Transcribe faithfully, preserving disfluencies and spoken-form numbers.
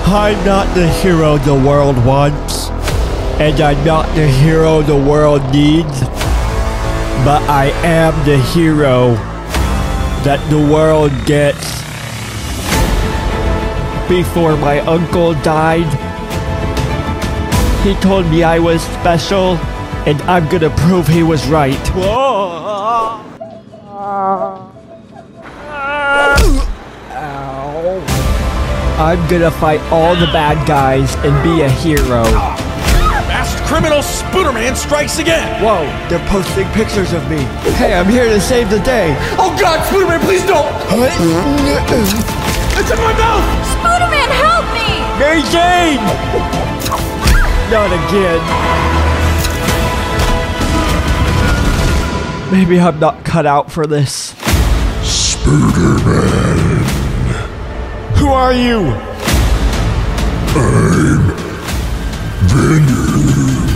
I'm not the hero the world wants, and I'm not the hero the world needs, but I am the hero that the world gets. Before my uncle died, he told me I was special, and I'm gonna prove he was right. Whoa. I'm gonna fight all the bad guys and be a hero. Masked criminal Spooder-man strikes again! Whoa, they're posting pictures of me. Hey, I'm here to save the day. Oh God, Spooder-man, please don't! It's in my mouth! Spooder-man, help me! Mary Jane! Not again. Maybe I'm not cut out for this. Spooder-man. Who are you? I'm Venom.